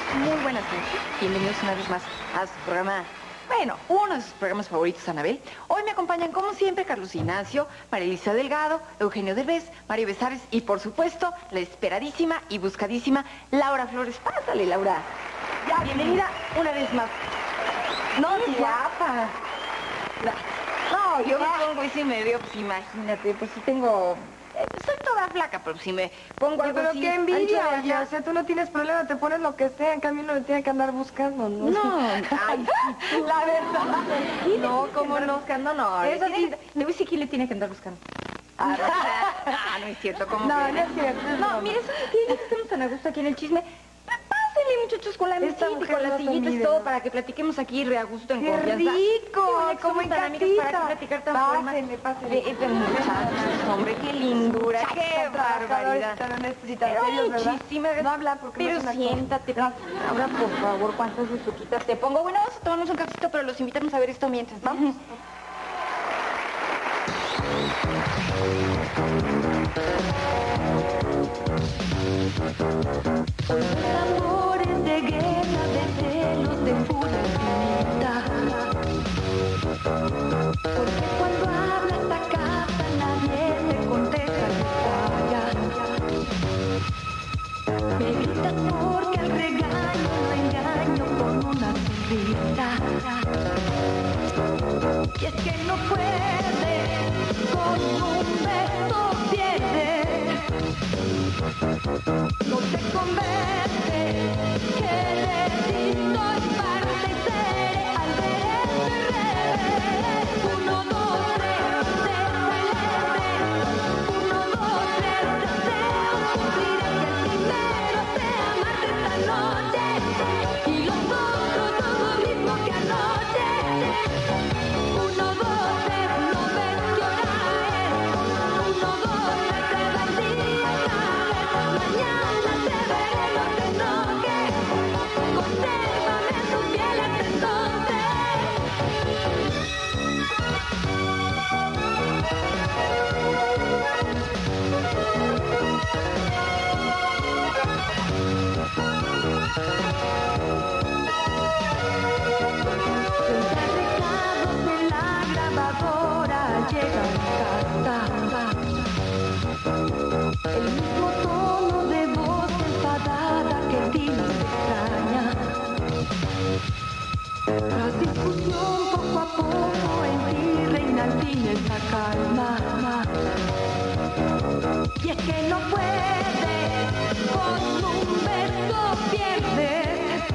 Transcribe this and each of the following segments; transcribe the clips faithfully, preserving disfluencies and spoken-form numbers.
Muy buenas noches. Bienvenidos una vez más a su programa, bueno, uno de sus programas favoritos, Anabel. Hoy me acompañan, como siempre, Carlos Ignacio, María Elisa Delgado, Eugenio Derbez, Mario Besares y, por supuesto, la esperadísima y buscadísima Laura Flores. Pásale, Laura. Ya, bienvenida una vez más. No, Qué guapa. No, yo me pongo ese medio, pues imagínate, pues sí tengo... Eh, soy toda flaca, pero si me pongo algo Pero así, qué envidia, ancho de ya, acá. o sea, tú no tienes problema, te pones lo que sea, en cambio uno le tiene que andar buscando, ¿no? No, ay, la verdad. No, ¿cómo no? Buscando, no. Eso Le sí. tiene- Le voy a decir quién le tiene que andar buscando. Ah, no, ah, no es cierto, ¿cómo No, que? no es cierto, es No, broma. mire, eso no tiene, estamos tan a gusto aquí en el chisme. Pásenle, muchachos, con la mesita Esta y mujer con las no se sillitas y mide, todo ¿no? para que platiquemos aquí re a gusto, en ¡Qué confianza. rico! Qué Como bueno que en somos tan amigos, ¿para qué casita. platicar tan Pásenle, formal? pásenle. De, de muchachos, hombre, qué lindura, qué barbaridad. Tan honestos y tan Pero serios, ¿verdad? muchísimas gracias. No hablar porque Pero no es un actor. siéntate. Ahora, por favor, ¿cuántas besuquitas te pongo? Bueno, vamos a tomarnos un cafecito, pero los invitamos a ver esto mientras. Vamos. Amores de guerra, de celos, de furia infinita. Porque cuando habla esta casa nadie te contesta y calla. Me gritas porque al regaño lo engaño con una sonrisa. Y es que no puede, con un beso pierde. No te convence que de ti soy parte y seré al ver este revés. Uno, dos, tres, te celebre. Uno, dos, tres, deseos cumpliré que el primero sea amarte esta noche y los otros son lo mismo que anoche. Uno, dos, tres, no ves que hora es. Uno, dos, tres, te va el día otra vez. Mañana te veré, no te enojes. Consérvame tu piel hasta entonces. Treinta recados de la grabadora llegan a casa. El mismo tono de voz enfadada que a ti nos extraña. Tras discusión poco a poco en ti reina al fin esta calma. Y es que no puede, con un beso pierde.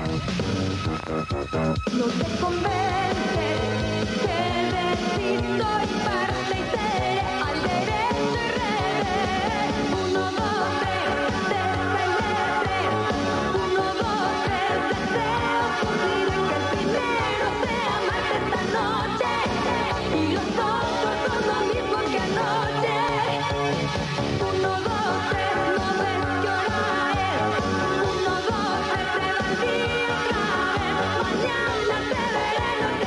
No te convence que de ti soy parte y seré al derecho y revés. Uno, dos, tres, te celebre. Uno, dos, tres, deseo cumplir que el primero sea amarte esta noche y los otros son lo mismo que anoche. Uno, dos, tres, no ves que hora es. Uno, dos, tres, te va el día otra vez. Mañana te veré, no te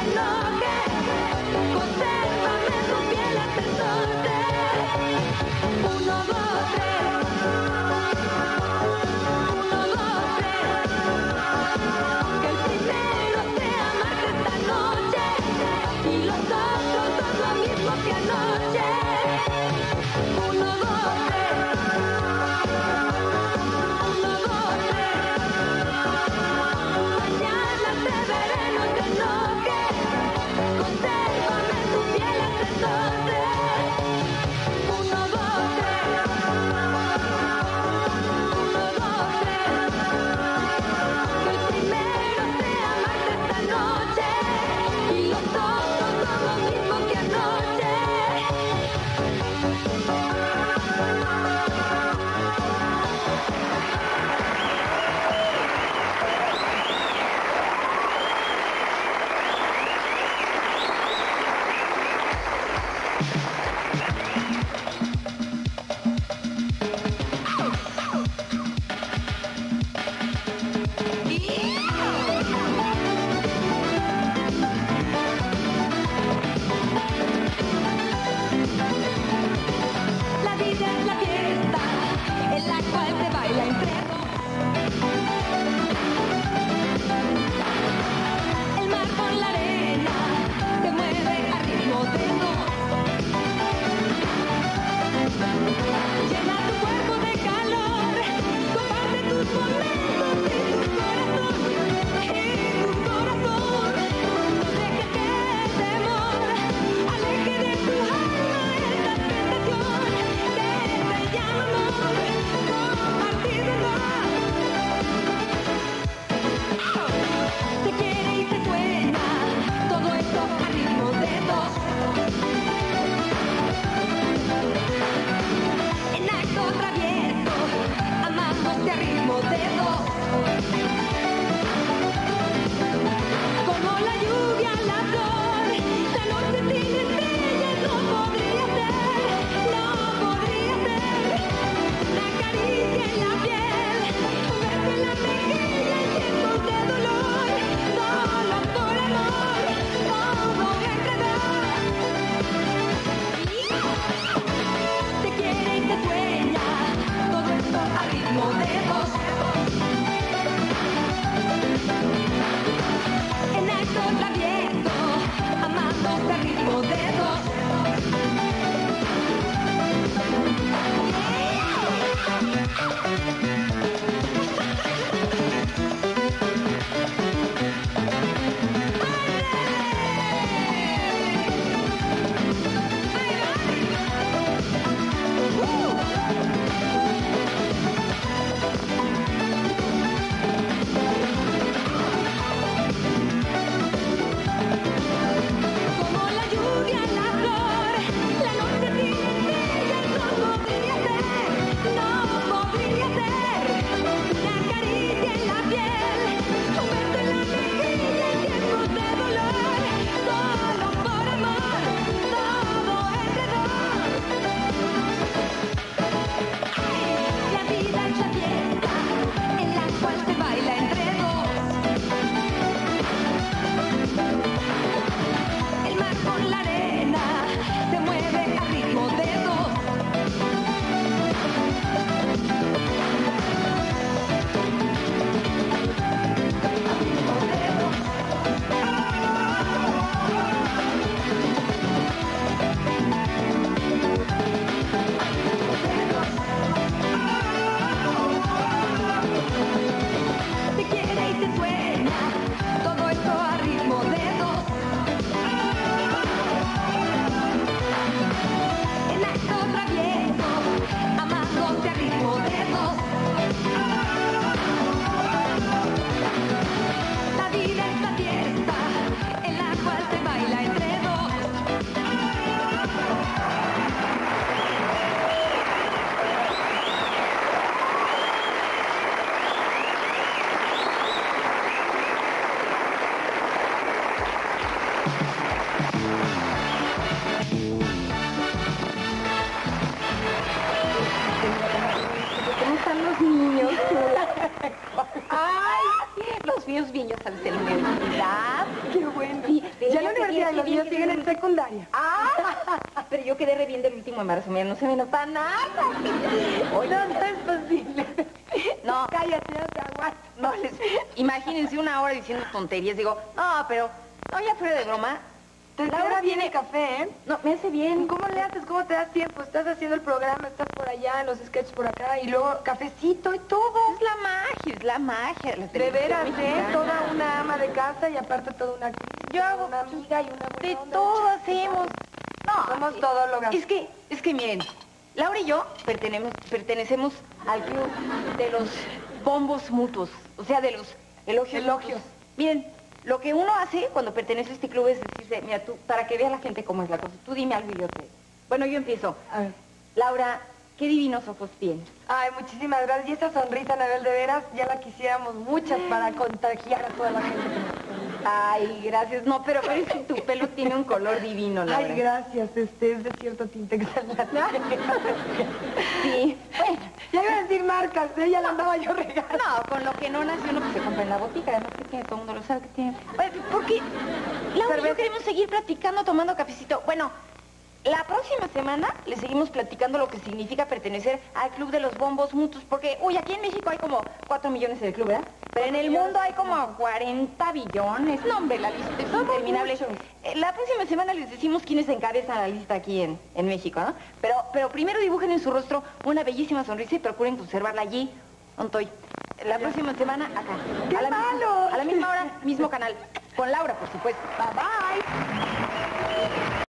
Los míos bien, ya sabes, en la universidad. Qué bueno. Sí, pero ya en yo la quería universidad, que los bien niños que siguen bien- en secundaria. Ah, pero yo quedé re bien del último embarazo, mira, no se me nota nada. Oye, no, no es posible. No, Cállate, no te aguanto. no les... Imagínense una hora diciendo tonterías, digo, no, pero, no, ya fuera de broma. Te Laura queda bien tiene- el café, ¿eh? No, me hace bien. ¿Cómo le haces? ¿Cómo te das tiempo? Estás haciendo el programa, estás por allá, los sketches por acá, y luego cafecito y todo. Es la magia, es la magia de la De televisión veras, ¿eh? mexicana. Toda una ama de casa y aparte toda una actriz, Yo hago una amiga y una buena de onda. todo hacemos. No, Somos sí. todólogas. Es que, es que miren, Laura y yo pertenecemos, pertenecemos al club de los bombos mutuos, o sea, de los elogios. Elogios. mutuos. Miren, lo que uno hace cuando pertenece a este club es decirse, mira, tú, para que vea la gente cómo es la cosa, tú dime algo y yo te... Bueno, yo empiezo. A ver. Laura, qué divinos ojos tienes. Ay, muchísimas gracias. Y esa sonrisa, Anabel, de veras, ya la quisiéramos muchas para contagiar a toda la gente que nos conoce. Ay, gracias. No, pero, pero es que tu pelo tiene un color divino, Laura. Ay, gracias. Este es de cierto tinte exhalante. Sí. Bueno, Ya iba a decir marcas, ¿eh? Ya la andaba yo regando. no, con lo que no nació uno que se compra en la botica, además que tiene, todo el mundo lo sabe que tiene. Oye, ¿por qué? Laura y yo Cerveza. queremos seguir platicando, tomando cafecito. Bueno, la próxima semana le seguimos platicando lo que significa pertenecer al Club de los Bombos Mutuos, porque, uy, aquí en México hay como cuatro millones en el club, ¿verdad? Pero en el mundo hay como cuarenta billones. No, hombre, la lista es interminable. muchos. Eh, La próxima semana les decimos quiénes encabezan la lista aquí en, en México, ¿no? Pero, pero primero dibujen en su rostro una bellísima sonrisa y procuren conservarla allí. ¿Dónde estoy? La próxima semana, acá. ¡Qué a la, misma- malo! a la misma hora, mismo canal. Con Laura, por supuesto. Bye, bye.